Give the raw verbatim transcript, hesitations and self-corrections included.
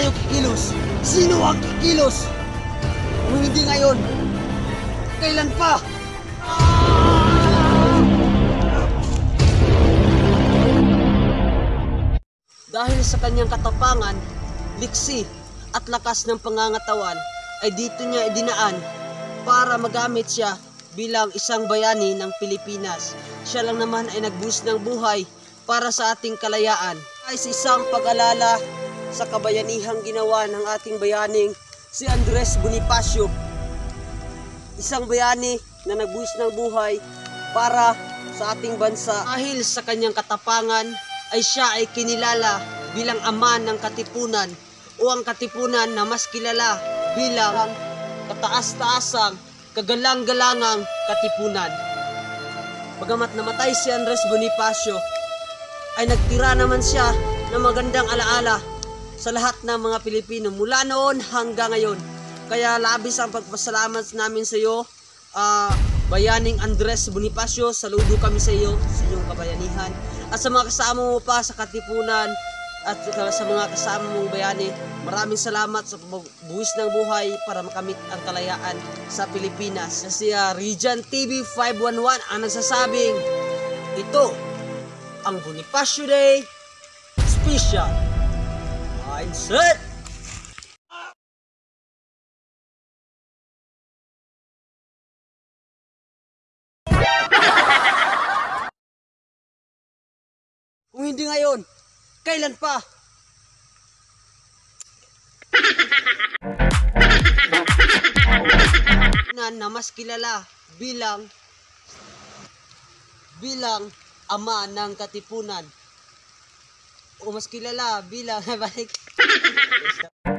tayo kikilos? Sino ang kikilos? Kung hindi ngayon, kailan pa? Dahil sa kanyang katapangan, liksi at lakas ng pangangatawan ay dito niya idinaan para magamit siya bilang isang bayani ng Pilipinas. Siya lang naman ay nagbuhos ng buhay para sa ating kalayaan. Ay sa isang pag-alala sa kabayanihang ginawa ng ating bayaning si Andres Bonifacio. Isang bayani na nagbuhos ng buhay para sa ating bansa. Dahil sa kanyang katapangan ay siya ay kinilala bilang ama ng katipunan o ang katipunan na mas kilala bilang kataas-taasang kagalang-galangang katipunan. Bagamat namatay si Andres Bonifacio, ay nagtira naman siya ng magandang alaala sa lahat ng mga Pilipino mula noon hanggang ngayon. Kaya labis ang pagpasalamat namin sa iyo, uh, bayaning Andres Bonifacio. Saludo kami sa iyo, sa iyong kabayanihan. At sa mga kasama mo pa sa katipunan at sa mga kasama mong bayani, maraming salamat sa pagbuhis ng buhay para makamit ang kalayaan sa Pilipinas. Si uh, Region T V five one one ang nagsasabing, ito ang Bonifacio Day Special. Mindset! Kung hindi ngayon, kailan pa? na, na mas kilala bilang bilang ama ng katipunan o mas kilala bilang balik